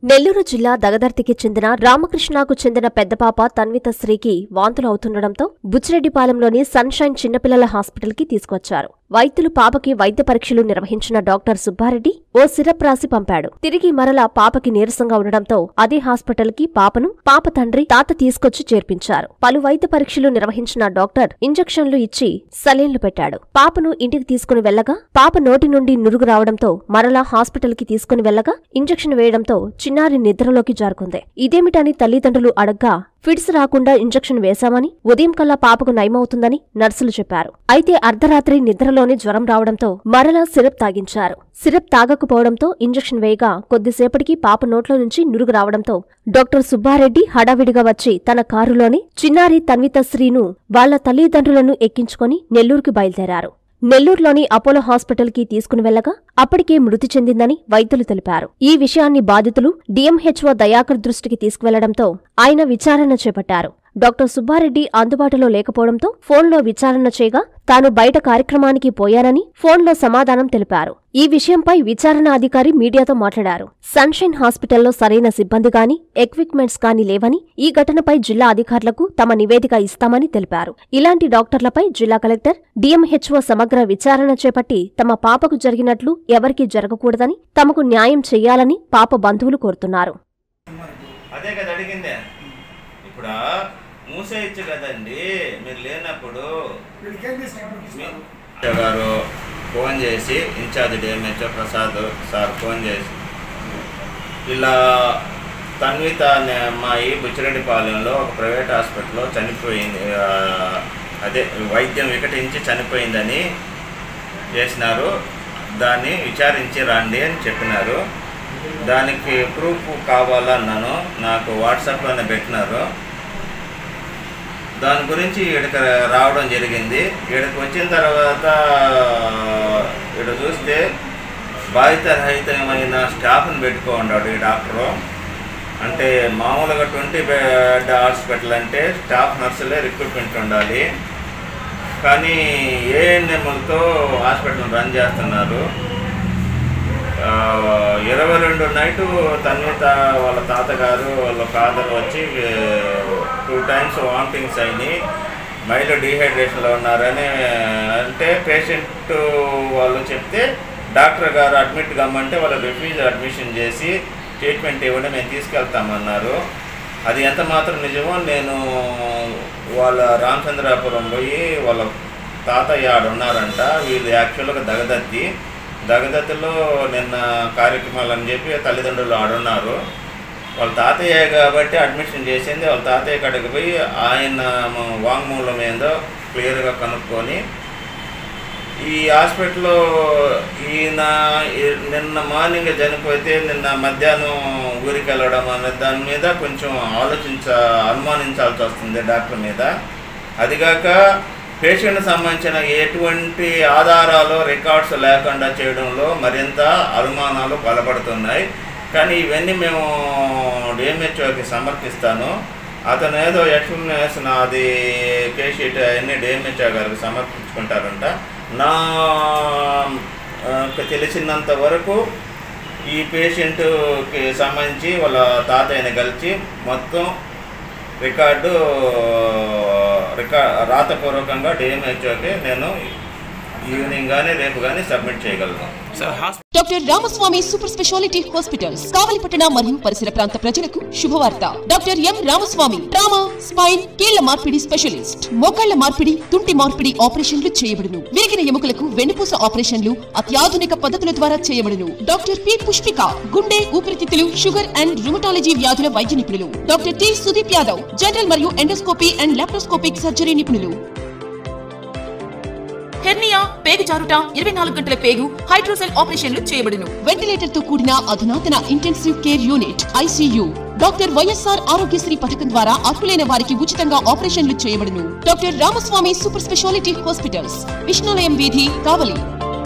నెల్లూరు జిల్లా దగదర్తికి చెందిన రామకృష్ణకు చెందిన పెద్దపాప తన్విత శ్రీకి వాంతులు అవుతుండటంతో బుచ్చిరెడ్డిపాలెంలోని సన్షైన్ చిన్నపిల్లల హాస్పిటల్కి తీసుకొచ్చారు. వైద్యులు పాపకి వైద్య పరీక్షలు నిర్వహించిన డాక్టర్ సుబ్బారెడ్డి ఓ సిరప్ రాసి పంపాడు. తిరిగి మరలా పాపకి నీరసంగా ఉండడంతో అదే హాస్పిటల్కి పాపను పాప తండ్రి తాత తీసుకొచ్చి చేర్పించారు. పలు వైద్య పరీక్షలు నిర్వహించిన డాక్టర్ ఇంజెక్షన్లు ఇచ్చి సలైన్లు పెట్టాడు. పాపను ఇంటికి తీసుకుని వెళ్లగా పాప నోటి నుండి నురుగు రావడంతో మరలా హాస్పిటల్కి తీసుకుని వెళ్లగా ఇంజెక్షన్ వేయడంతో చిన్నారి నిద్రలోకి జారుకుంది. ఇదేమిటని తల్లిదండ్రులు అడగ్గా ఫిట్స్ రాకుండా ఇంజెక్షన్ వేశామని, ఉదయం కల్లా పాపకు నయమవుతుందని నర్సులు చెప్పారు. అయితే అర్ధరాత్రి నిద్రలోనే జ్వరం రావడంతో మరలా సిరప్ తాగించారు. సిరప్ తాగకపోవడంతో ఇంజెక్షన్ వేయగా కొద్దిసేపటికి పాప నోట్లో నుంచి నురుగు రావడంతో డాక్టర్ సుబ్బారెడ్డి హడావిడిగా వచ్చి తన కారులోని చిన్నారి తన్విత శ్రీను వాళ్ల తల్లిదండ్రులను ఎక్కించుకుని నెల్లూరుకి బయలుదేరారు. నెల్లూరులోని అపోలో హాస్పిటల్కి తీసుకుని వెళ్లగా అప్పటికే మృతి చెందిందని వైద్యులు తెలిపారు. ఈ విషయాన్ని బాధితులు డిఎంహెచ్ఓ దయాకర్ దృష్టికి తీసుకువెళ్లడంతో ఆయన విచారణ చేపట్టారు. డాక్టర్ సుబ్బారెడ్డి అందుబాటులో లేకపోవడంతో ఫోన్లో విచారణ చేయగా తాను బయట కార్యక్రమానికి పోయానని ఫోన్లో సమాధానం తెలిపారు. ఈ విషయంపై విచారణ అధికారి మీడియాతో మాట్లాడారు. సన్షైన్ హాస్పిటల్లో సరైన సిబ్బంది గాని ఎక్విప్మెంట్స్ గాని లేవని, ఈ ఘటనపై జిల్లా అధికారులకు తమ నివేదిక ఇస్తామని తెలిపారు. ఇలాంటి డాక్టర్లపై జిల్లా కలెక్టర్ డిఎంహెచ్ఓ సమగ్ర విచారణ చేపట్టి తమ పాపకు జరిగినట్లు ఎవరికీ జరగకూడదని, తమకు న్యాయం చెయ్యాలని పాప బంధువులు కోరుతున్నారు. ఇప్పుడు మూసేయచ్చు కదండి, మీరు లేనప్పుడు గారు ఫోన్ చేసి incharge DMHO Prasad sir phone చేసి ఇలా తన్విత అనే అమ్మాయి బుచ్చిరెడ్డిపాలెంలో ఒక ప్రైవేట్ హాస్పిటల్లో చనిపోయింది, అదే వైద్యం వికటించి చనిపోయిందని చేసినారు, దాన్ని విచారించి రండి అని చెప్పినారు. దానికి ప్రూఫ్ కావాలన్నాను, నాకు వాట్సాప్లోనే పెట్టినారు. దాని గురించి ఇక్కడికి రావడం జరిగింది. ఇక్కడికి వచ్చిన తర్వాత ఇక్కడ చూస్తే బాధితరహితమైన స్టాఫ్ని పెట్టుకోన్నాడు ఈ డాక్టరు. అంటే మామూలుగా 20 బెడ్ హాస్పిటల్ అంటే స్టాఫ్ నర్సులే రిక్రూట్మెంట్ ఉండాలి, కానీ ఏఎన్ఎంలతో హాస్పిటల్ రన్ చేస్తున్నారు. 22 నైటు తన్విత వాళ్ళ తాతగారు వాళ్ళ ఫాదర్ వచ్చి 2 టైమ్స్ వామిటింగ్స్ అయినాయి, మైల్డ్ డీహైడ్రేషన్లో ఉన్నారని అంటే పేషెంట్ వాళ్ళు చెప్తే డాక్టర్ గారు అడ్మిట్ కమ్మంటే వాళ్ళు రిఫ్యూజ్ అడ్మిషన్ చేసి ట్రీట్మెంట్ ఇవ్వడం మేము తీసుకెళ్తామన్నారు. అది ఎంత మాత్రం నిజమో నేను వాళ్ళ రామచంద్రాపురం పోయి వాళ్ళ తాతయ్య ఆడ ఉన్నారంట. వీళ్ళు యాక్చువల్గా దగదత్తిలో నిన్న కార్యక్రమాలు అని చెప్పి తల్లిదండ్రులు ఆడున్నారు. వాళ్ళ తాతయ్య కాబట్టి అడ్మిషన్ చేసింది. వాళ్ళ తాతయ్య కాడికి పోయి ఆయన వాంగ్మూలం ఏందో క్లియర్గా కనుక్కొని ఈ హాస్పిటల్లో ఈయన నిన్న మార్నింగ్ చనిపోతే నిన్న మధ్యాహ్నం ఊరికి వెళ్ళడం అనే దాని మీద కొంచెం అనుమానించాల్సి వస్తుంది డాక్టర్ మీద. అదిగాక పేషెంట్ సంబంధించిన ఎటువంటి ఆధారాలు రికార్డ్స్ లేకుండా చేయడంలో మరింత అనుమానాలు బలపడుతున్నాయి. కానీ ఇవన్నీ మేము డిఎంహెచ్ఓకి సమర్పిస్తాను. అతను ఏదో ఎక్స్ప్లెనేషన్ అది కేషీట్ అవన్నీ డిఎంహెచ్ఓ గారికి సమర్పించుకుంటారంట. నాకు తెలిసినంత వరకు ఈ పేషెంట్కి సంబంధించి వాళ్ళ తాతయ్యని కలిసి మొత్తం రాతపూర్వకంగా డిఎంహెచ్ఓకి నేను ఈవినింగ్ గానీ రేపు గానీ సబ్మిట్ చేయగలను. Doctor Ramaswamy super speciality hospitals కావలిపట్టణ మరియు పరిసర ప్రాంత ప్రజలకు శుభవార్త. Doctor M Ramaswamy trauma, spine, కీళ్ల మార్పిడి స్పెషలిస్ట్, మోకాళ్ల మార్పిడి, తుంటి మార్పిడి ఆపరేషన్లు చేయబడును. విరిగిన ఎముకలకు వెన్నుపూస ఆపరేషన్లు అత్యాధునిక పద్ధతుల ద్వారా చేయబడును. డాక్టర్ పి పుష్పిక గుండె, ఊపిరితిత్తులు, షుగర్ అండ్ రుమటాలజీ వ్యాధుల వైద్య నిపుణులు. Doctor T Sudeep Yadav general మరియు ఎండోస్కోపీ అండ్ లాప్రోస్కోపిక్ సర్జరీ నిపుణులు. హెర్నియా, పేగు జారుట, 24 గంటల పేగు, హైడ్రోసెల్ ఆపరేషన్లు చేయబడును. వెంటిలేటర్ తో కూడిన అధునాతన intensive care unit ICU. Doctor YSR Aarogyasri పథకం ద్వారా అర్హులైన వారికి ఉచితంగా ఆపరేషన్లు చేయబడును. Doctor Ramaswamy super speciality hospitals, Vishnulayam వీధి, కావలి.